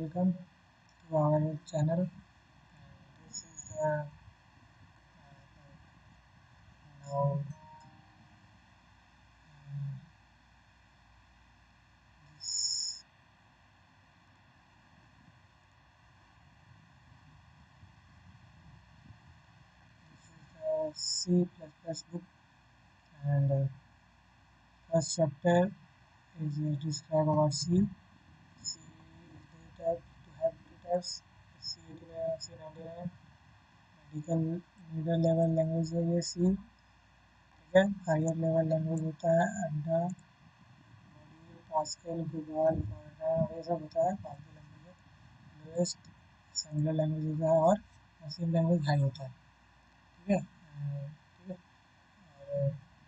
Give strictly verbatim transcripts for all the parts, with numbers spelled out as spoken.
welcome to our channel. This is the uh, now um, this this is the C++ book, and uh, first chapter is uh, describe about C. C is the type to have two types, C eighty-nine and C ninety-nine. Medical middle level language है ये सी, ठीक है। Higher level language होता है अड्डा, module, pascal, गुबाल, Fortran, ये सब होता है फालतू लैंग्वेज है। लोएस्ट असेंबलर लैंग्वेज होता है और मशीन लैंग्वेज हाई होता है, ठीक है। अ, ठीक है। और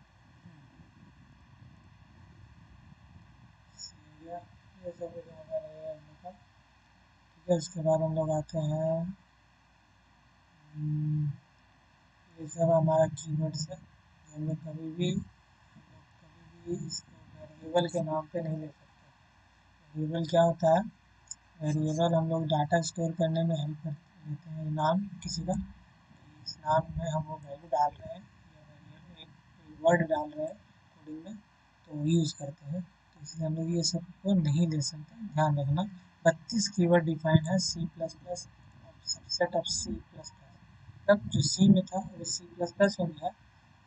सी या ये सब कुछ होता है हम लोग का, ठीक है। उसके बाद हम लोग आते हैं, हम्म, ये सब हमारा कीवर्ड्स है जो हम लोग कभी भी हम लोग कभी भी इसको वेरिएबल के नाम पे नहीं ले सकते। वेरिएबल क्या होता है? वेरिएबल हम लोग डाटा स्टोर करने में हेल्प कर लेते हैं। नाम किसी का, इस नाम में हम वो वैल्यू डाल रहे हैं या वेरिएबल एक वर्ड डाल रहे हैं कोडिंग में, तो यूज़ करते हैं। तो इसलिए हम लोग ये सब को नहीं ले सकते, ध्यान रखना। बत्तीस कीवर्ड डिफाइन है सी प्लस प्लस और subset of C plus plus, मतलब जो सी में था वो सी प्लस प्लस में भी है,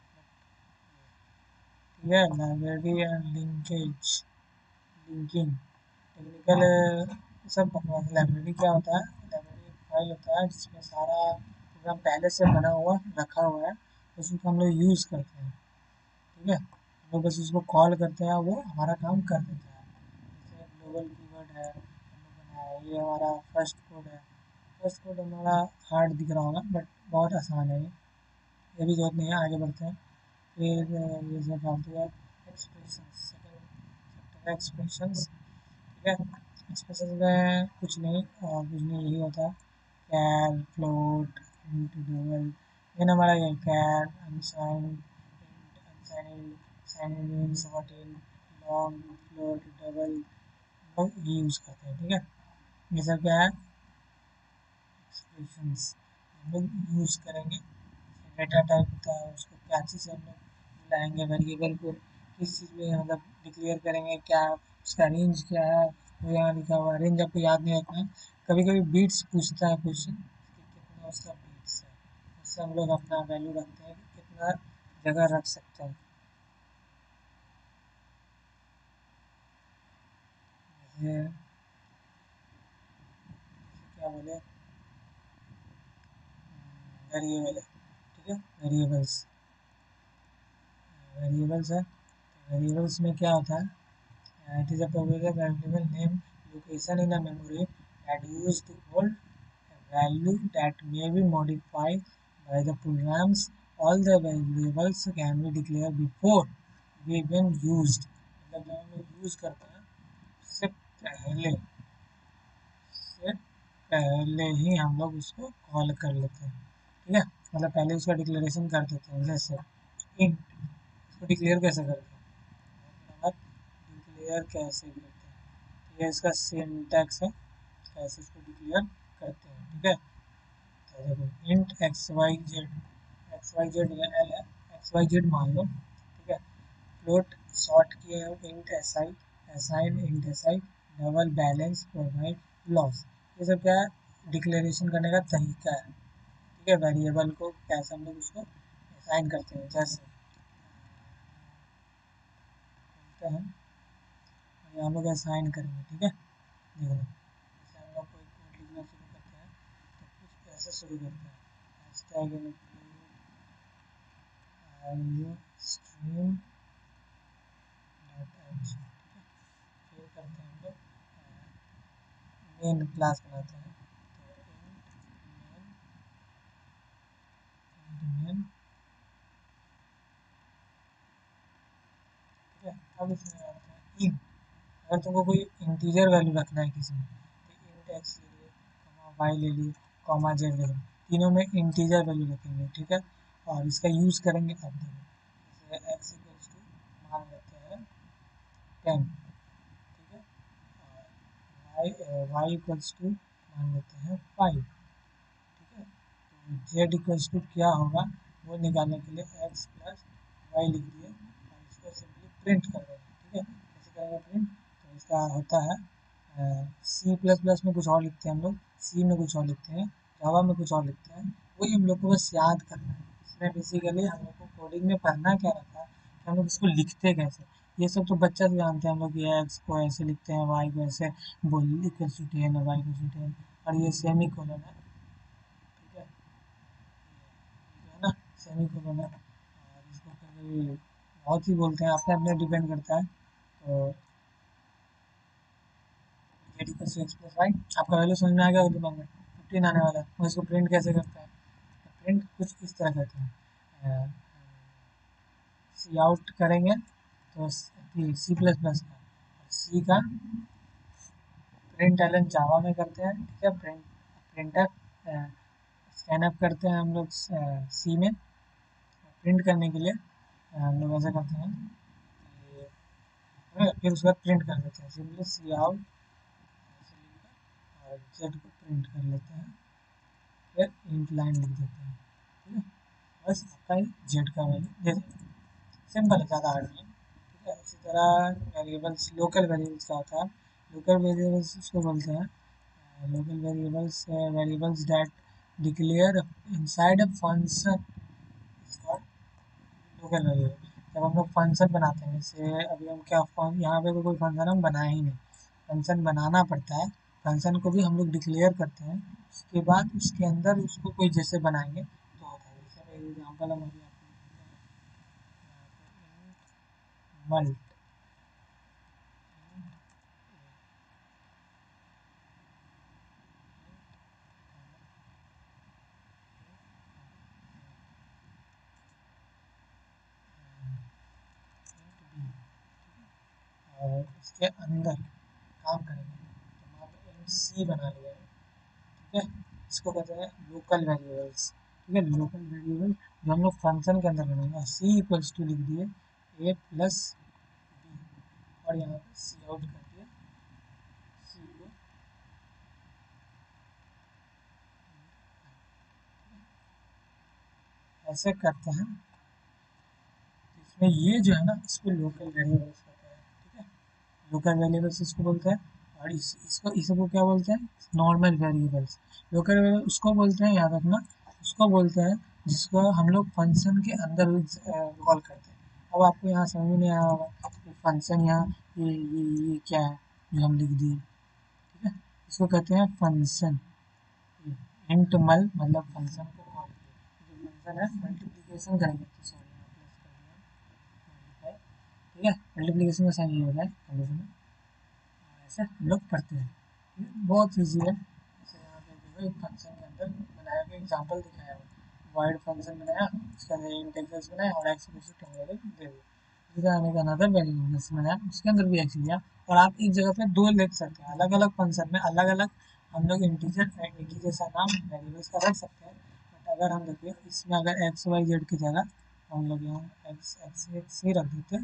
ठीक है। Library and linkage, linking, technical सब बकवास। लाइब्रेरी क्या होता है? लाइब्रेरी एक फाइल होता है जिसमें सारा प्रोग्राम पहले से बना हुआ रखा हुआ है, उसको हम लोग यूज़ करते हैं, ठीक है। हम लोग बस उसको कॉल करते हैं, वो हमारा काम कर देता है। जैसे ग्लोबल कीवर्ड है हम लोग बनाया है, ये हमारा फर्स्ट कोड है। फर्स्ट कोड हमारा हार्ड दिख रहा होगा बट बहुत आसान है ये ये भी जरूरत नहीं है। आगे बढ़ते हैं। फिर अ, ये जो फालतू है एक्सप्रेशंस, सेकेंड चैप्टर है एक्सप्रेशंस, ठीक है। एक्सप्रेशन में कुछ नहीं और कुछ नहीं, यही होता है char, float, int, double. Main हमारा ये char, unsigned, int, unsigned, signed int, short int, long, float, double, हम लोग ये यूज़ करते हैं, ठीक है। ये सब क्या है? एक्सप्रेशंस हम लोग यूज़ करेंगे। डेटा टाइप होता है, उसको क्या चीज़ से हम लोग बुलाएंगे, वेरिएबल को किस चीज़ में मतलब डिक्लेयर करेंगे, क्या उसका रेंज क्या है, वो यहाँ लिखा हुआ है। रेंज आपको याद नहीं रखना है, कभी कभी बीट्स पूछता है क्वेश्चन कि कितना उसका बीट्स है, उससे हम लोग अपना वैल्यू रखते हैं कि कितना जगह रख सकते हैं। जैसे क्या बोले, वेरिएबल है, ठीक है। वेरिएबल्स वेरिएबल्स है, तो वेरिएबल्स में क्या होता है? Uh, it is a provided variable name location in a memory that used to hold a value that may be modified by the programs. All the variables can be declared before we even used, मतलब जब हम लोग use करते हैं उससे पहले से पहले ही हम लोग उसको कॉल कर लेते हैं, ठीक है। मतलब पहले उसका डिक्लेरेशन कर देते हैं। जैसे इंट, इसको डिक्लेयर कैसे करते हैं? डिक्लेयर कैसे करते हैं, ये इसका सिंटैक्स है, कैसे इसको डिक्लेयर करते हैं, ठीक है। तो देखो int X Y Z, X Y Z या एल है, एक्स वाई जेड मान लो, ठीक है। फ्लोट शॉर्ट किए हो int S I, assign int S I, double balance, provide, loss, ये सब क्या है? डिक्लेरेशन करने का तरीका है, ठीक है। वेरिएबल को कैसे हम लोग उसको असाइन करते हैं, जैसे बोलते हैं और हम लोग असाइन करेंगे, ठीक है। देखो जैसे हम लोग कोई कोड लिखना शुरू करते हैं तो कुछ ऐसे शुरू करते हैं, hashtag include IO stream dot H, ठीक है। फिर करते हैं हम लोग मेन क्लास बनाते हैं, तो इंट मेन, इंट मेन, ठीक है। अब इसमें आते हैं इन, अगर तुमको कोई इंटीजर वैल्यू रखना है किसी में, तो इंट एक्स ले लिए, कॉमा वाई ले लिए, कॉमा जेड ले लिए, तीनों में इंटीजर वैल्यू रखेंगे, ठीक है। और इसका यूज़ करेंगे। अब देखो जैसे एक्स इक्वल्स टू मान लेते हैं टेन, ठीक है। और वाई वाई इक्वल्स टू मान लेते हैं फाइव, ठीक है। तो जेड इक्वल्स टू क्या होगा वो निकालने के लिए एक्स प्लस वाई लिख दिए और इसको सिंपली प्रिंट कर देंगे, ठीक है। कैसे करेंगे प्रिंट, तो इसका होता है सी प्लस प्लस में कुछ और लिखते हैं हम लोग, सी में कुछ और लिखते हैं, जावा में कुछ और लिखते हैं, वही हम लोग को बस याद करना है। इसमें बेसिकली हम लोग को कोडिंग में पढ़ना क्या रहता है कि हम लोग इसको लिखते कैसे। ये सब तो बच्चा से जानते हैं हम लोग, ये एक्स को ऐसे लिखते हैं, वाई को ऐसे, बोल इक्वल टू टेन और वाई इक्वल टू टेन, और ये सेमी कोलन है, ठीक है, ये है ना सेमी कोलन है। और इसको फिर बहुत ही बोलते हैं, अपने अपने डिपेंड करता है। तो Z equal to X plus Y, आपका वैल्यू समझ में आ गया उर्दू में, फिफ्टीन आने वाला है। और इसको प्रिंट कैसे करते हैं, तो प्रिंट कुछ इस तरह करते हैं, सी आउट करेंगे तो सी प्लस प्लस का, सी का प्रिंट एलन जावा में करते हैं, ठीक है। प्रिंट प्रिंटर स्कैन अप करते हैं हम लोग सी में, प्रिंट करने के लिए अ, हम लोग ऐसा करते हैं कि अ, फिर उसके बाद प्रिंट कर देते हैं सिंपली सी आउट ऐसे लिखकर, और जेड को प्रिंट कर लेते हैं, फिर इंट लाइन लिख देते हैं, ठीक है। बस आपका जेड का वैल्यू दे देते हैं, सिंपल है, ज़्यादा हार्ड नहीं है, ठीक है। इसी तरह वेरिएबल्स, लोकल वेरिएबल्स का होता है, लोकल वेरिएबल्स उसको बोलते हैं, local variables variables that declare inside a function is called local variable. जब हम लोग फंक्शन बनाते हैं, जैसे अभी हम क्या फंक्शन, यहाँ पे तो कोई फंक्शन हम बनाए ही नहीं, फंक्शन बनाना पड़ता है, फंक्शन को भी हम लोग डिक्लेयर करते हैं, उसके बाद उसके अंदर उसको कोई जैसे बनाएंगे तो होता है। जैसे एग्जाम्पल हम अभी मल्ट, और इसके अंदर काम करेंगे तो वहाँ पे एम सी बना लिया है, ठीक है। इसको कहते हैं लोकल वेरिएबल्स, ठीक है। लोकल वेरिएबल जो हम लोग फंक्शन के अंदर बनाएंगे, सी इक्वल्स टू लिख दिए ए प्लस बी, और यहाँ पे सी आउट कर दिया, सी को ऐसे करते हैं। इसमें ये जो है ना इसको लोकल वेरिएबल्स कहते हैं, ठीक है। लोकल वेरिएबल्स इसको बोलते हैं, और इस इसको इसको क्या बोलते हैं, नॉर्मल वेरिएबल्स। लोकल वेरिएबल उसको बोलते हैं, याद रखना, उसको बोलते हैं जिसको हम लोग फंक्शन के अंदर कॉल करते हैं। अब आपको यहाँ समझ में नहीं आया होगा कि फंक्शन यहाँ ये ये ये क्या है जो हम लिख दिए, ठीक है। इसको कहते हैं फंक्शन, इंट मल मतलब फंक्शन को कॉल किया, जो फंक्शन है मल्टीप्लिकेशन करेंगे तो सॉरी यहाँ प्लस कर दिया मल्टीप्लाई, ठीक है। मल्टीप्लिकेशन का साइन ये होता है कंडीशन में, ऐसे हम लोग करते हैं, ठीक है? बहुत ईजी है। जैसे यहाँ पे देखो एक फंक्शन के अंदर बनाया गया एग्जांपल दिखाया हुआ, वाइड फंक्शन बनाया, उसके अंदर इंट एक्सेस बनाया और एक्स को टेन वैल्यू दे दिया, इधर आने का अनदर वैल्यू बनाया, उसके अंदर भी एक्स लिया, और आप एक जगह पे दो लिख सकते हैं, अलग अलग फंक्शन में अलग अलग हम लोग इंटीजर एक ही जैसा नाम वेरिएबल्स का रख सकते हैं। बट अगर हम देखिए इसमें अगर एक्स वाई जेड की जगह हम लोग यहाँ एक्स एक्स एक्स ही रख देते,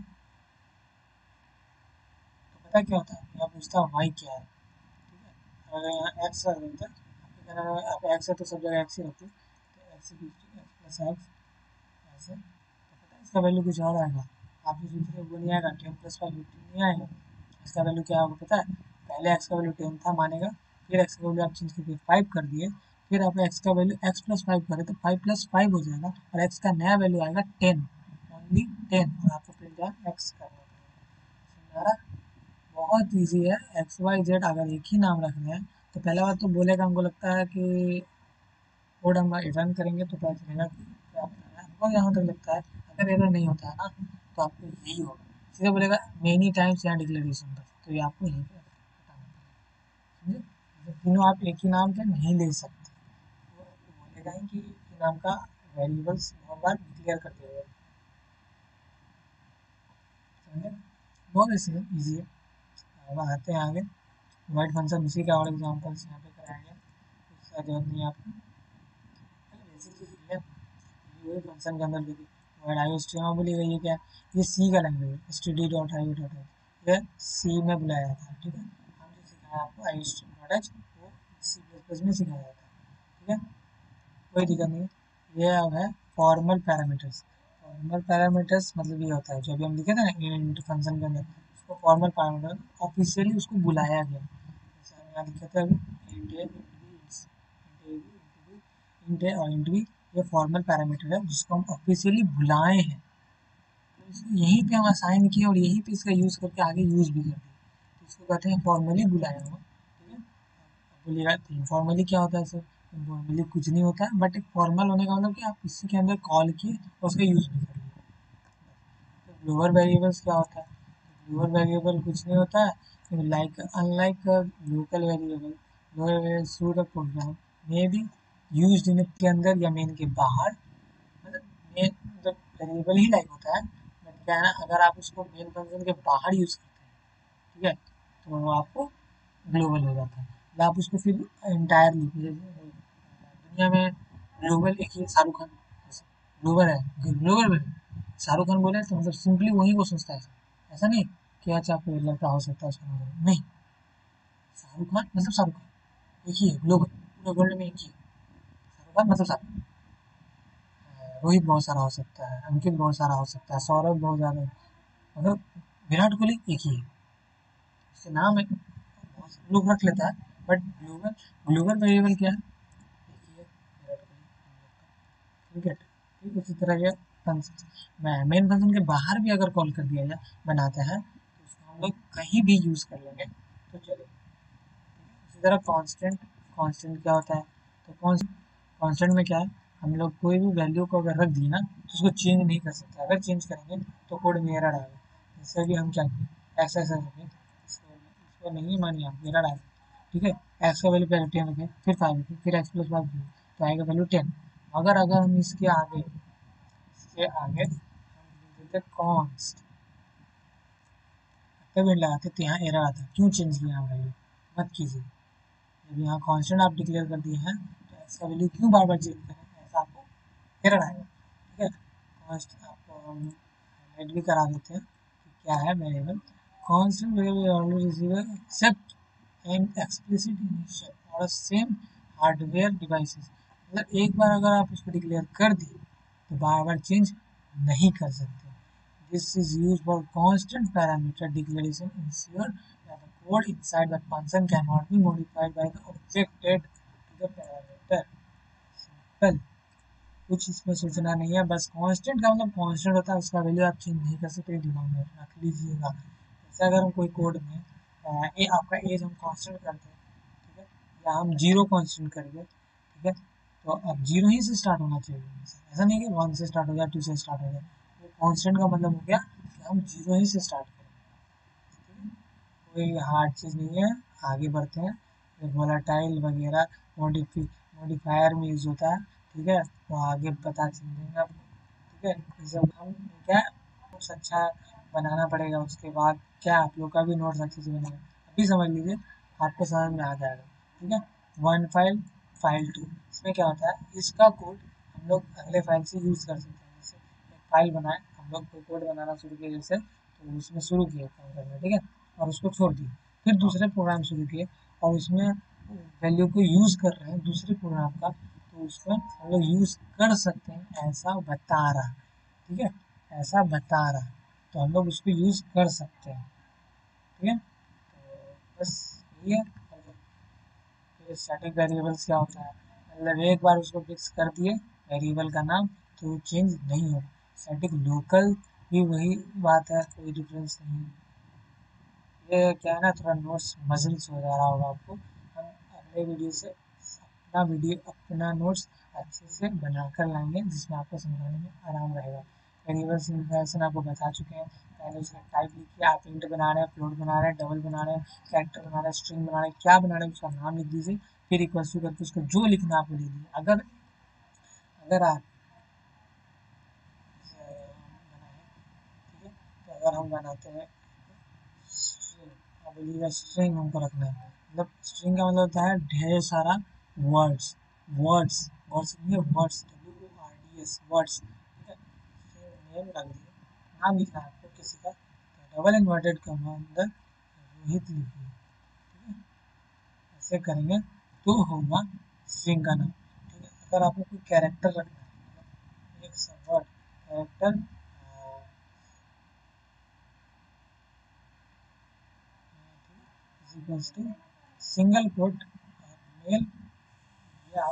तो पता क्या होता है, यहाँ पूछता है वाई क्या है, ठीक है। अगर यहाँ एक्स रख देते, आपके कहने में आप एक्स है तो सब जगह एक्स ही रखते, तो एक्स एक्स प्लस एक्स ऐसे, तो पता है इसका वैल्यू कुछ और आएगा, आप जो सोच रहे हो वो नहीं आएगा, टेन प्लस फाइव फिफ्टीन नहीं आएगा। इसका वैल्यू क्या होगा पता है, पहले एक्स का वैल्यू टेन था मानेगा, फिर एक्स का वैल्यू आप चेंज करके फाइव कर दिए, फिर आप एक्स का वैल्यू एक्स प्लस फाइव करें तो फाइव प्लस फाइव हो जाएगा, और एक्स का नया वैल्यू आएगा टेन, ओनली टेन, और आपको फिर क्या एक्स करना पड़ेगा, समझ आ रहा? बहुत ईजी है। एक्स वाई जेड अगर एक ही नाम रख रहे हैं तो पहला बात तो बोलेगा, हमको लगता है कि कोड हम रन करेंगे तो पता चलेगा कि क्या बता रहा है, हमको यहाँ तक लगता है अगर एरर नहीं होता है ना तो आपको यही होगा, सीधे बोलेगा मेनी टाइम्स यहाँ डिक्लेरेशन पर, तो ये आपको यहीं पे हटाना पड़ेगा, समझे। जैसे तीनों आप एक ही नाम के नहीं ले सकते, तो बोलेगा ही कि एक ही नाम का वेरिएबल्स बहुत बार डिक्लेयर करते हुए, समझे। बहुत ऐसे ईजी है। अब आते हैं आगे, वाइड फंक्शन उसी का और एग्जाम्पल्स यहाँ पे कराया गया, उसका जरूरत नहीं है आपको, बेसिक चीज़ ये है, वही फंक्शन के अंदर देखिए वाइड आई एस टी यहाँ बोली गई है क्या, ये सी का लैंग्वेज है, S T D dot I O dot ये सी में बुलाया जाता है, ठीक है। हम जो सिखाए आपको आई एस डॉट एच वो सी प्लस प्लस में सिखाया जाता है, ठीक है, कोई दिक्कत नहीं है। ये अब है फॉर्मल पैरामीटर्स। फॉर्मल पैरामीटर्स मतलब ये होता है जो अभी हम लिखे थे ना इंट फंक्शन के अंदर, उसको फॉर्मल पैरामीटर ऑफिशियली उसको बुलाया गया। जैसे हम यहाँ लिखे थे अभी int A, int B, int A और इंट बी, ये फॉर्मल पैरामीटर है जिसको हम ऑफिशियली बुलाए हैं, तो यहीं पे हम असाइन किए और यहीं पे इसका यूज़ करके आगे यूज़ भी कर दिए, तो इसको कहते हैं फॉर्मली बुलाया हुआ, ठीक है। अब बोलिएगा इनफॉर्मली क्या होता है सर? इनफॉर्मली कुछ नहीं होता है, बट एक फॉर्मल होने का मतलब कि आप इसी के अंदर कॉल किए और उसका यूज़ भी कर लिए। तो ग्लोबल वेरिएबल्स क्या होता है? ग्लोबल वेरिएबल कुछ नहीं होता है, like unlike local variable, local variable through the program may be used in के अंदर या मेन के बाहर, मतलब मेन मतलब वेरिएबल ही लाइक होता है, बट क्या है ना, अगर आप उसको मेन फंक्शन के बाहर यूज़ करते हैं, ठीक है, तो वो आपको ग्लोबल हो जाता है। मतलब आप उसको फिर इंटायरली दुनिया में ग्लोबल एक ही शाहरुख खान ग्लोबल है, ग्लोबल है शाहरुख खान बोले तो मतलब सिंपली वही को सोचता है, ऐसा नहीं कि अच्छा कोई लड़का हो सकता है उसका नाम नहीं, शाहरुख खान मतलब शाहरुख खान एक ही है ग्लोबल, पूरे वर्ल्ड में एक ही है शाहरुख खान मतलब शाहरुख खान। रोहित बहुत सारा हो सकता है, अंकित बहुत सारा हो सकता है, सौरभ बहुत ज़्यादा, मतलब विराट कोहली एक ही है, उसके नाम है बहुत से लोग रख लेता है, बट ग्लोबल ग्लोबल वेरिएबल क्या है, एक ही है विराट कोहली क्रिकेट, ठीक उसी तरह के फंक्शन मेन फंक्शन के बाहर भी अगर कॉल कर दिया जाए बनाते हैं तो उसको हम लोग कहीं भी यूज़ कर लेंगे तो चलेगा। इसी तरह कांस्टेंट, कांस्टेंट क्या होता है? तो कांस्टेंट में क्या है, हम लोग कोई भी वैल्यू को अगर रख दिए ना तो उसको चेंज नहीं कर सकते, अगर चेंज करेंगे तो कोड में एरर आएगा। जैसे कि हम क्या किए ऐसा ऐसा रखें, इसको इसको नहीं मानिए आप, एरर आएगा, ठीक है, एक्स का वैल्यू पहले टेन रखें, फिर फाइव रखें, फिर एक्स प्लस फाइव तो आएगा वैल्यू टेन। अगर अगर हम इसके आगे इसके आगे हम लिख देते कॉन्स्ट, तब एंड लगाते तो यहाँ एरर आता है, क्यों चेंज किया यहाँ वैल्यू, मत कीजिए। जब यहाँ कांस्टेंट आप डिक्लेयर कर दिए हैं तो एक्स का वैल्यू क्यों बार बार चेंज करें, ऐसा आपको एरर आएगा, ठीक है। कांस्ट आपको हम हाईलाइट भी करा देते हैं कि क्या है variable, constant variable always receive except and explicit initial और सेम हार्डवेयर डिवाइसेस, मतलब एक बार अगर आप उसको डिक्लेयर कर दिए तो बार बार चेंज नहीं कर सकते। This is used for constant parameter declaration ensure that the code inside the function cannot be modified by the objected to the parameter. Simple, कुछ इसमें सोचना नहीं है, बस कांस्टेंट का मतलब कांस्टेंट होता है, उसका वैल्यू आप चेंज नहीं कर सकते, दिमाग में रख लीजिएगा। जैसे अगर हम कोई कोड में अ, ए आपका एज हम कांस्टेंट करते हैं, ठीक है, या हम जीरो कांस्टेंट करेंगे, ठीक है, तो अब जीरो ही से स्टार्ट होना चाहिए, ऐसा नहीं कि वन से स्टार्ट हो जाए, टू से स्टार्ट हो जाए, तो कांस्टेंट का मतलब हो गया कि हम जीरो ही से स्टार्ट करें, कोई हार्ड चीज़ नहीं है। आगे बढ़ते हैं, वोलाटाइल वगैरह मॉडिफी मॉडिफायर में यूज़ होता है, ठीक है, तो आगे पता चल जाएगा आपको, ठीक है। ये सब हम क्या नोट्स अच्छा बनाना पड़ेगा, उसके बाद क्या आप लोग का भी नोट्स अच्छे से बनेगा, अभी समझ लीजिए आपको समझ में आ जाएगा, ठीक है। वन फाइल फाइल टू, इसमें क्या होता है, इसका कोड हम लोग अगले फाइल से यूज़ कर सकते हैं। जैसे एक फाइल बनाए, हम लोग कोई कोड बनाना शुरू किए जैसे, तो उसमें शुरू किए काम करना, ठीक है, और उसको छोड़ दिए, फिर दूसरे प्रोग्राम शुरू किए और उसमें वैल्यू को यूज़ कर रहे हैं दूसरे प्रोग्राम का, तो उसमें हम लोग यूज़ कर सकते हैं, ऐसा बता रहा, ठीक है, ऐसा बता रहा, तो हम लोग उसको यूज़ कर सकते हैं, ठीक है। तो बस यही है। फिर स्टैटिक वेरिएबल्स क्या होता है, मतलब एक बार उसको फिक्स कर दिए वेरिएबल का नाम तो वो चेंज नहीं होगा। स्टैटिक लोकल भी वही बात है, कोई डिफरेंस नहीं है। ये क्या है ना, थोड़ा नोट्स मजल्स हो जा रहा होगा आपको, हम अगले वीडियो से अपना वीडियो अपना नोट्स अच्छे से बनाकर लाएंगे जिसमें आपको समझाने में आराम रहेगा। वेरिएबल्स इन्फॉर्मेशन आपको बता चुके हैं, पहले उसका टाइप लिखिए, आप इंट बना रहे हैं, फ्लोट बना रहे हैं, डबल बना रहे हैं, कैरेक्टर बना रहे हैं, स्ट्रिंग बना रहे हैं, क्या बना रहे हैं उसका नाम लिख दीजिए, फिर इक्वल टू करके उसको जो लिखना आपको लिख दीजिए। अगर अगर आप बनाए, ठीक है, तो अगर हम बनाते हैं स्ट्रिंग, स्ट्रिंग हमको रखना है, मतलब स्ट्रिंग का मतलब होता है ढेर सारा वर्ड्स, वर्ड्स वर्ड्स नहीं words, W O R D S words, ठीक है। नेम रख दिए, नाम लिखना है आपको किसी का, तो डबल इन्वर्टेड कमा अंदर रोहित लिखिए, ठीक है, ऐसे करेंगे तो होगा स्ट्रिंग का नाम। ठीक है, अगर आपको कोई कैरेक्टर रखना है, एक word character equals to single quote mail या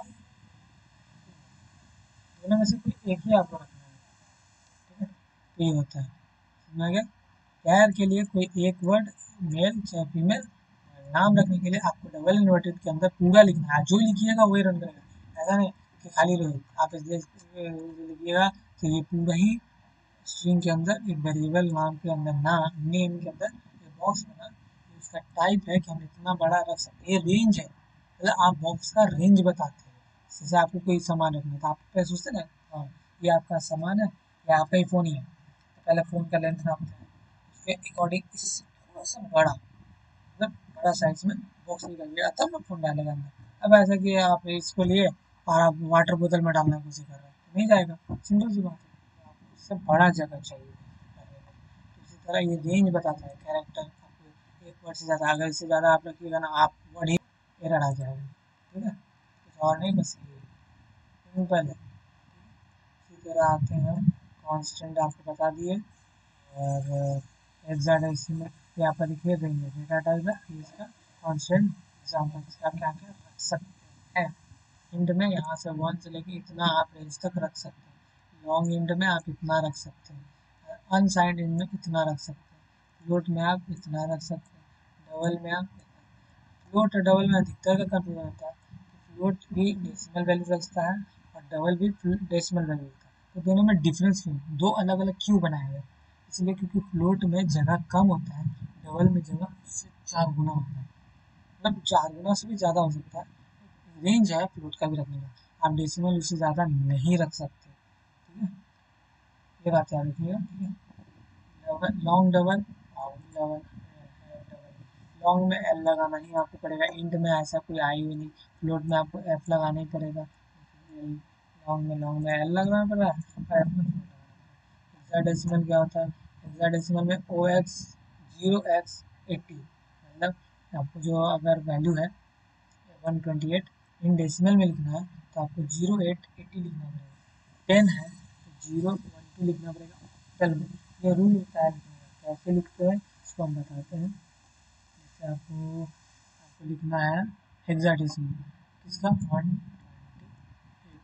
दोनों में से कोई एक ही आपको रखना है। ठीक है, तो ये होता है, समझ गया। कैर के लिए कोई एक वर्ड मेल चाहे फीमेल, नाम रखने के लिए आपको डबल इन्वर्टेड के अंदर पूरा लिखना है, जो लिखिएगा वही रन करेगा। ऐसा नहीं कि खाली रोहित आप इसलिए लिखिएगा तो ये पूरा ही स्ट्रिंग के अंदर एक वेरिएबल नाम के अंदर ना नेम के अंदर ये बॉक्स बना, इसका टाइप है कि हम इतना बड़ा रख सकते हैं, ये रेंज है, मतलब आप बॉक्स का रेंज बताते हैं। जैसे आपको कोई सामान रखना है तो आप पहले सोचते ना, हाँ ये आपका सामान है या आपका ही फ़ोन ही है, तो पहले फ़ोन का लेंथ नापते हैं, उसके अकॉर्डिंग इससे थोड़ा सा बड़ा, मतलब बड़ा साइज में बॉक्स निकल गया तब ना फोन डालेगा अंदर। अब ऐसा कि आप इसको लिए और आप वाटर बोतल में डालना कोशिश कर रहे हैं तो नहीं जाएगा, सिंपल सी बात है, आपको इससे बड़ा जगह चाहिए। तो इसी तरह ये रेंज बताता है कैरेक्टर, आपको एक वर्ड से ज़्यादा, अगर इससे ज़्यादा आप रखिएगा ना आप वर्ड ही एरर आ जाएगा। ठीक है, कुछ और नहीं, बस ये सिंपल है। इसी तरह आते हैं कांस्टेंट, आपको बता दिए, और हेक्साडेसिमल यहाँ पर लिखिए देंगे डेटा टाइप है इसका कांस्टेंट एग्जांपल, इसका क्या क्या रख सकते हैं। इंड में यहाँ से वन से लेके इतना आप रेंज तक रख सकते हैं, लॉन्ग इंड में आप इतना रख सकते हैं, अनसाइंड इंड में इतना रख सकते हैं, फ्लोट में आप इतना रख सकते हैं, डबल में आप इतना। फ्लोट और डबल में अधिकतर का कंफ्यूजन होता है, फ्लोट भी डेसिमल वैल्यू रखता है और डबल भी डेसिमल वैल्यू होता है, तो दोनों में डिफरेंस क्यों, दो अलग अलग क्यों बनाए हुए, इसलिए क्योंकि फ्लोट में जगह कम होता है, डबल में जगह उससे चार गुना होता है, मतलब चार गुना से भी ज़्यादा हो सकता है, रेंज है फ्लोट का भी रखने का, आप डेसिमल उससे ज़्यादा नहीं रख सकते। ठीक है, ये बात याद रखिएगा। ठीक है, डबल लॉन्ग डबल और डबल डबल लॉन्ग में एल लगाना ही आपको पड़ेगा, इंट में ऐसा कोई आई हुई नहीं, फ्लोट में आपको एफ लगाना ही पड़ेगा, लॉन्ग में लॉन्ग में एल लगाना पड़ रहा है और एफ में फ्लोट लगाना पड़ेगा। हेक्साडेसिमल क्या होता है, हेक्साडेसिमल में O X zero X eighty, मतलब आपको जो अगर वैल्यू है one twenty eight in decimal में लिखना है तो आपको जीरो एट एट्टी लिखना पड़ेगा, टेन है तो जीरो वन टू लिखना पड़ेगा ऑक्टल में। ये रूल होता है लिखने का, कैसे लिखते हैं इसको हम बताते हैं। जैसे आपको आपको लिखना है हेक्साडेसिमल, इसका वन ट्वेंटी एट,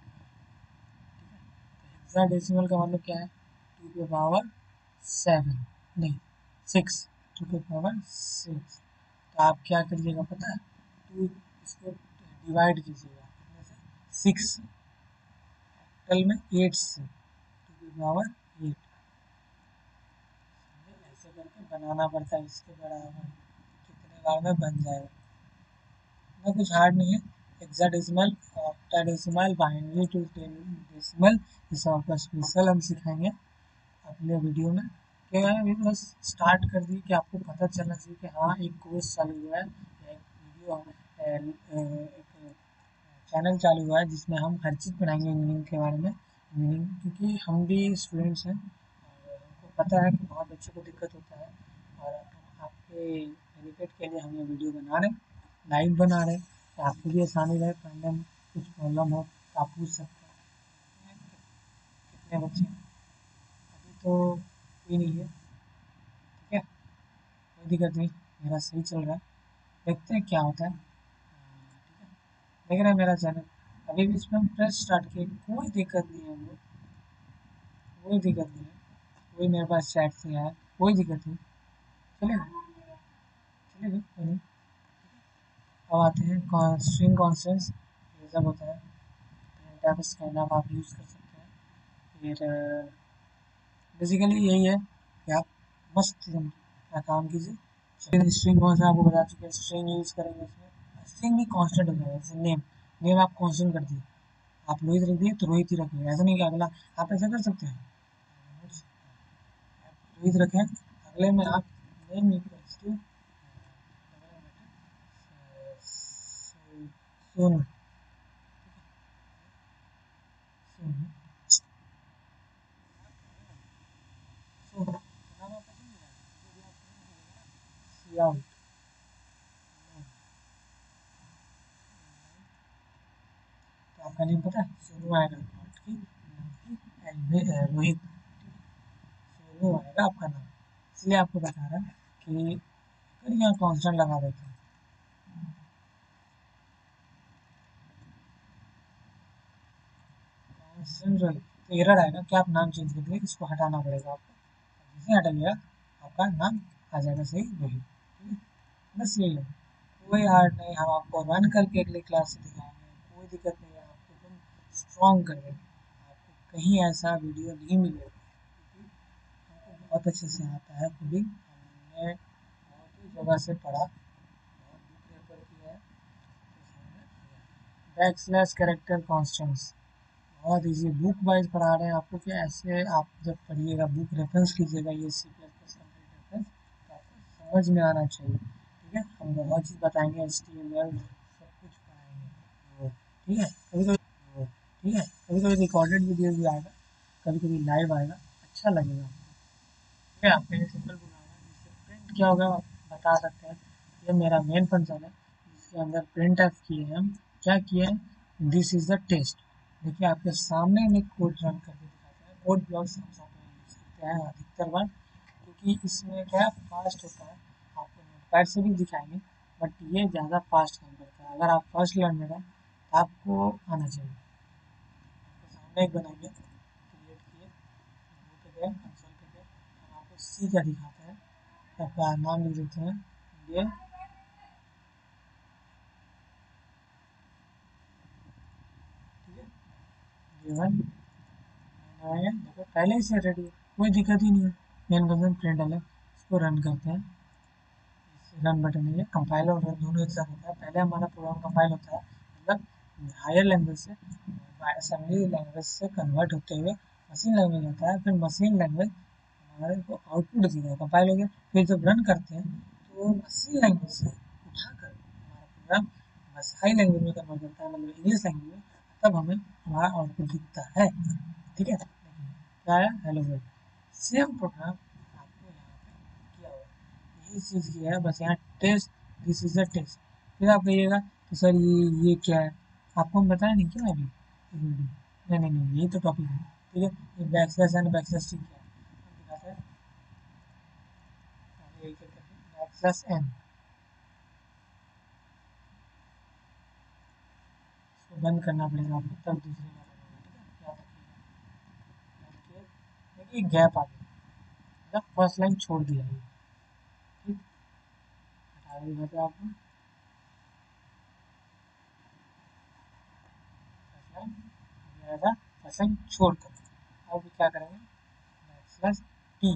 हेक्साडेसिमल का मतलब क्या है, टू के पावर सेवन, नहीं सिक्स, टू के पावर सिक्स। तो आप क्या करिएगा पता है, टू इसको डिवाइड कीजिएगा सिक्स ऑक्टल में एट से, टू की पावर एट, ऐसे करके बनाना पड़ता है इसके बराबर, कितने बार में बन जाएगा, ना कुछ हार्ड नहीं है। Hexadecimal, octadecimal, binary to decimal, ये सब आपका स्पेशल हम सिखाएंगे अपने वीडियो में। क्या है अभी बस स्टार्ट कर दी कि आपको पता चलना चाहिए कि हाँ एक कोर्स चालू हुआ है या एक वीडियो एक चैनल चालू हुआ है जिसमें हम हर चीज़ पढ़ाएंगे इंजीनियरिंग के बारे में। इंजीनियरिंग क्योंकि हम भी स्टूडेंट्स हैं और हमको पता है कि बहुत बच्चों को दिक्कत होता है, और आपके बेनिफिट के लिए हम ये वीडियो बना रहे हैं, लाइव बना रहे हैं, तो आपको भी आसानी रहे पढ़ने में, कुछ प्रॉब्लम हो तो आप पूछ सकते हैं। कितने बच्चे हैं? अभी तो कोई नहीं है। ठीक है, कोई दिक्कत नहीं, मेरा सही चल रहा है, देखते हैं क्या होता है। ठीक है, देख रहे हैं मेरा चैनल, अभी भी इसमें हम फ्रेश स्टार्ट किए, कोई दिक्कत नहीं है हमको, कोई दिक्कत नहीं है, कोई मेरे पास चैट से आया, कोई दिक्कत नहीं, चलेगा चलेगा कोई नहीं। अब आते हैं स्ट्रिंग कॉन्स्टेंट्स, ये सब होता है, डाटा स्कैनर आप यूज़ कर सकते हैं। फिर बेसिकली यही है कि आप मस्त अपना काम कीजिए। स्ट्रिंग कौन सा आपको बता चुके हैं, स्ट्रिंग यूज़ करेंगे इसमें, स्ट्रिंग भी कांस्टेंट हो जाएगा, जैसे नेम, नेम आप कांस्टेंट कर दिए, आप रोहित रख दिए तो रोहित ही रखेंगे, ऐसा नहीं कि अगला, आप ऐसा कर सकते हैं रोहित रखें, अगले में आप name equals to Sonu, Sonu Sonu नाम आपका चेंज हो जाएगा, सी आउट, आपका नेम पता है, सोनू आएगा नॉट की, रोहित, सोनू आएगा आपका नाम, इसलिए आपको बता रहा है कि फिर यहाँ कॉन्स्टेंट लगा देते हैं। कॉन्स्टेंट रोहित, तो एरर आएगा कि आप नाम चेंज कर दिए, इसको हटाना पड़ेगा आपको, जिसे हटाइएगा आपका नाम आ जाएगा सही रोहित, ठीक है। बस यही है, कोई हार्ड नहीं, हम आपको रन करके अगली क्लास से दिखाएंगे, कोई दिक्कत नहीं है, आपको एकदम स्ट्रॉन्ग कर देंगे, आपको कहीं ऐसा वीडियो नहीं मिलेगा, क्योंकि हमको बहुत अच्छे से आता है कोडिंग, हमने बहुत ही जगह से पढ़ा, बहुत बुक रेफर किया है, बैक स्लैश कैरेक्टर कॉन्स्टेंट्स बहुत इजी, बुक वाइज पढ़ा रहे हैं आपको कि ऐसे आप जब पढ़िएगा बुक रेफरेंस कीजिएगा ये C plus plus complete reference, तो आपको समझ में आना चाहिए, ठीक है। हम बहुत चीज़ बताएंगे, एच टी एम एल सब कुछ पढ़ाएंगे, ठीक है। कभी कभी ठीक है, कभी कभी रिकॉर्डेड वीडियो भी आएगा, कभी कभी लाइव आएगा, अच्छा लगेगा आपको, ठीक है। आपके लिए सिंपल बनाना है, जिससे प्रिंट क्या होगा आप बता सकते हैं, ये मेरा मेन फंक्शन है जिसके अंदर प्रिंट एफ किए हैं हम, क्या किए हैं, दिस इज़ द टेस्ट, देखिए आपके सामने हम एक कोड रन करके दिखाते हैं, कोड ब्लॉक्स हम सॉफ्टवेयर यूज़ करते हैं अधिकतर बार, क्योंकि इसमें क्या फास्ट होता है, आपको नोटपैड से भी दिखाएंगे, बट ये ज़्यादा फास्ट काम करता है, अगर आप फर्स्ट लर्नर हैं तो आपको आना चाहिए। आपके सामने एक बनाएंगे, क्रिएट किए, वो पे गए, कंसोल पे गए, हम आपको सी का दिखाते हैं, आपका नाम लिख देते हैं ये, ठीक है, ये वन आएगा, देखो पहले ही से रेडी है, कोई दिक्कत ही नहीं है, मेन फंक्शन प्रिंट है, इसको रन करते हैं, रन बटन है, कंपाइल और रन दोनों एक साथ होता है, पहले हमारा प्रोग्राम कंपाइल होता है, मतलब हायर लैंग्वेज से असेंबली लैंग्वेज से कन्वर्ट होते हुए मशीन लैंग्वेज होता है, फिर मशीन लैंग्वेज हमारे को आउटपुट देता है, कंपाइल हो गया, फिर जब रन करते हैं तो मशीन लैंग्वेज से उठाकर हमारा प्रोग्राम बस हाई लैंग्वेज में कन्वर्ट करता है, मतलब इंग्लिश लैंग्वेज में, तब हमें हमारा आउटपुट दिखता है, ठीक है। क्या है, हेलो वर्ल्ड, सेम प्रोग्राम आपको यहाँ पे किया हुआ है, यही चीज़ किया है, बस यहाँ test, this is a test, फिर आप कहिएगा तो सर ये ये क्या है, आपको हम बताया नहीं क्या अभी, नहीं नहीं नहीं यही तो टॉपिक है, ठीक है। ये back slash and back slash T क्या है, हम दिखाते हैं, पहले एक एक करके बैक स्लैश एन, इसको बंद करना पड़ेगा आपको, तब दूसरे वाला होगा, ठीक है, याद रखिएगा, देखिए गैप आ गया, मतलब फर्स्ट लाइन छोड़ दिया है, ठीक, हटा दिखाते हैं आपको, फर्स्ट लाइन आएगा, फर्स्ट लाइन छोड़ कर, अब क्या करेंगे, बैक स्लैश टी,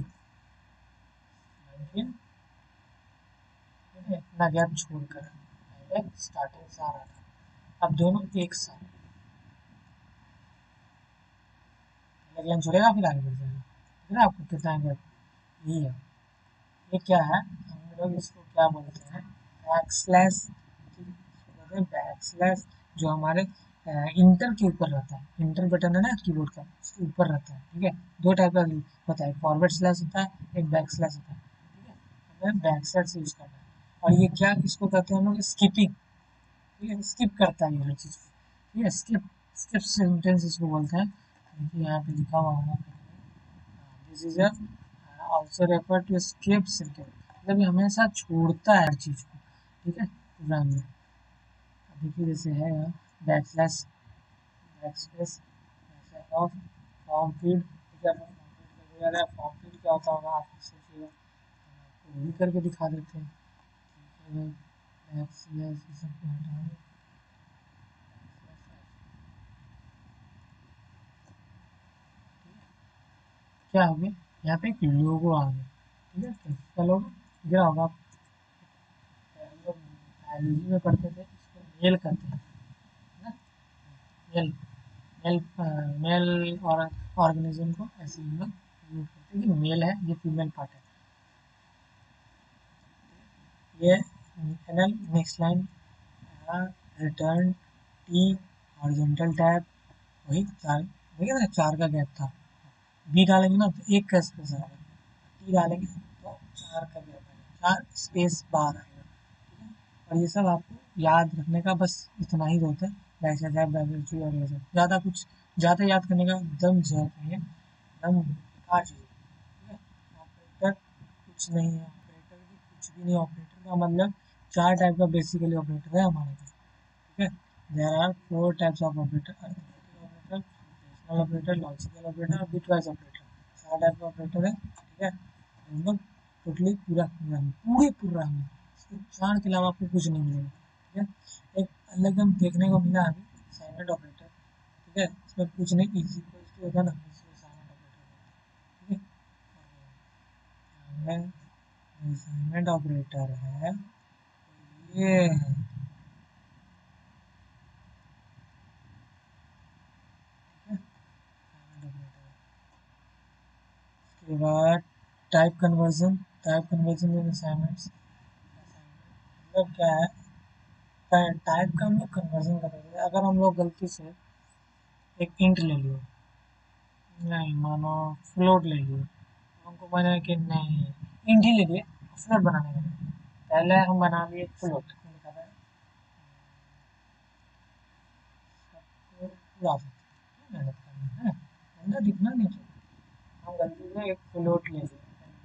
इतना गैप छोड़कर, पहले स्टार्टिंग से आ रहा था, अब दोनों एक साथ, एक लाइन छोड़ेगा फिर आगे बढ़ जाएगा, ठीक है, आपको कितना गैप, यही है, ये क्या है, हम लोग इसको क्या बोलते हैं, बैक स्लैश, ठीक है, इसको बोलते हैं बैक स्लैश, जो हमारे इंटर के ऊपर रहता है, इंटर बटन है ना कीबोर्ड का, उसके ऊपर रहता है, ठीक है, दो टाइप का होता है, फॉरवर्ड स्लैश होता है, एक बैक स्लैश होता है, ठीक है, हमें बैक स्लैश यूज करना है, और ये क्या, इसको कहते हैं हम लोग स्किपिंग, ठीक है, स्किप करता है ये हर चीज़, ठीक है, स्किप, स्किप सेंटेंस इसको बोलते हैं, देखिए यहाँ पे लिखा हुआ होगा, this is also refer to skip sentence, मतलब ये हमेशा छोड़ता है हर चीज़ को, ठीक है, प्रोग्राम में, अब देखिए जैसे है यहाँ back slash, back space, off, form feed, ठीक है, फॉर्म फीड का फॉर्म फीड क्या होता होगा आप सोचिएगा, हम आपको वही करके दिखा देते हैं, ठीक है, बैक स्लैश ये सब को हटा दें, क्या हो गया, यहाँ पे एक लोगो आ गया, ठीक है, कैसा लोगो गिरा होगा, हम लोग बायोलॉजी में पढ़ते थे, इसको मेल कहते हैं ना, मेल, मेल, मेल और ऑर्गेनिज्म को ऐसे हम लोग यूज करते हैं कि मेल है, ये फीमेल पार्ट है, ये NL next line, return T, horizontal tab, वही चार, देखिए ना चार का गैप था, बी डालेंगे ना तो एक का स्पेस आएगा, टी डालेंगे तो चार का गैप आएगा, चार स्पेस बार आएगा, ठीक है, और ये सब आपको याद रखने का बस इतना ही जरूरत है, लाइसेंस है बैटरी और ये सब ज़्यादा कुछ ज़्यादा याद करने का दम जरूरत नहीं है, दम बेकार चीज़ है। ठीक है, ऑपरेटर कुछ नहीं है, ऑपरेटर भी कुछ भी नहीं। ऑपरेटर का मतलब चार टाइप का बेसिकली ऑपरेटर है हमारे पास। ठीक है, there are four types of operator, arithmetic operator, rational operator, logical operator और बिटवाइज ऑपरेटर। चार टाइप का ऑपरेटर है। ठीक है, हम लोग टोटली पूरा प्रोग्राम पूरे प्रोग्राम में इसके चार के अलावा आपको कुछ नहीं मिलेगा। ठीक है, एक अलग हम देखने को मिला अभी साइलेंट ऑपरेटर। ठीक है, इसमें कुछ नहीं, इज इक्वल टू होगा ना, इसको साइलेंट ऑपरेटर बोलते हैं। ठीक है, साइलेंट ऑपरेटर है ये है। उसके बाद type conversion, type conversion in assignments. मतलब क्या है, टाइप का हम लोग कन्वर्जन करेंगे। अगर हम लोग गलती से एक इंट ले लिए, नहीं मानो फ्लोट ले लिए, हमको बना कि नहीं इंट ही ले लिए, फ्लोट बनाने का नहीं। पहले हम बना लिए फ्लोट, लिखा था सबको ला सकते, मेहनत करना है, मेहनत दिखना नहीं चाहिए। हम गलती से एक फ्लोट ले लिए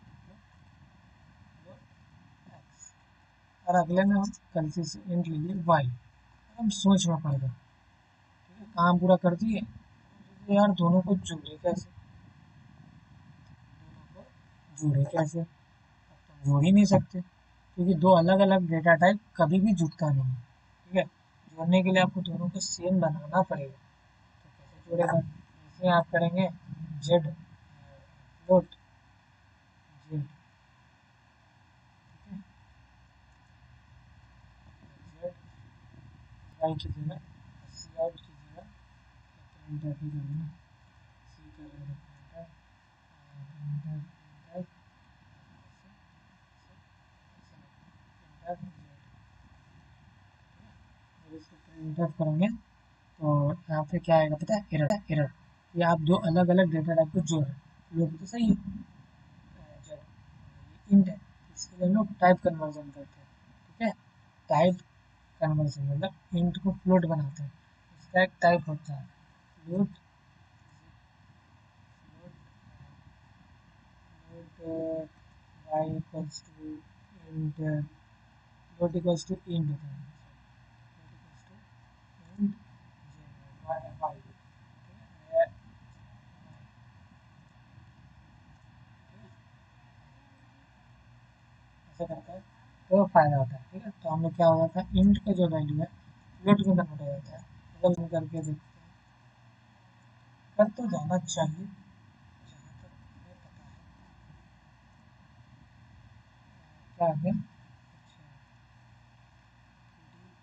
एक्स, और अगले में हम गलती से इंट ले लिए वाई। हम सोच में पड़ गए। ठीक है, काम पूरा कर दिए, तो यार दोनों को जोड़े कैसे, दोनों को जोड़े कैसे, जोड़ ही नहीं सकते क्योंकि दो अलग अलग डेटा टाइप कभी भी जुड़ता नहीं है। ठीक है, जोड़ने के लिए आपको दोनों को सेम बनाना पड़ेगा। तो कैसे जोड़ेगा, जैसे आप करेंगे Z float Z, Z Y कीजिएगा, सी आउट कीजिएगा, प्रिंटर भी करेंगे, सी करेंगे printer, printer printer printer Z. जब इसको प्रिंट ऑफ करेंगे तो यहाँ पे क्या आएगा पता है, एरर एरर। ये आप दो अलग अलग डेटा टाइप को जोड़ रहे हैं, लोग तो सही है जेड इंट है, इसके लिए हम लोग टाइप कन्वर्जन करते हैं। ठीक है, टाइप कन्वर्जन मतलब इंट को फ्लोट बनाते हैं, इसका एक टाइप होता है float, float Y equals to int, float equals to int होता है, float equals to int Y, ऐसे करते हैं तो फायदा होता है। ठीक है, तो हम लोग क्या हो जाता है, इंट का जो वैल्यू है फ्लोट में कन्वर्ट हो जाता है। मतलब करके देखते हैं, कर तो जाना चाहिए जहाँ तक हमें पता है। क्या है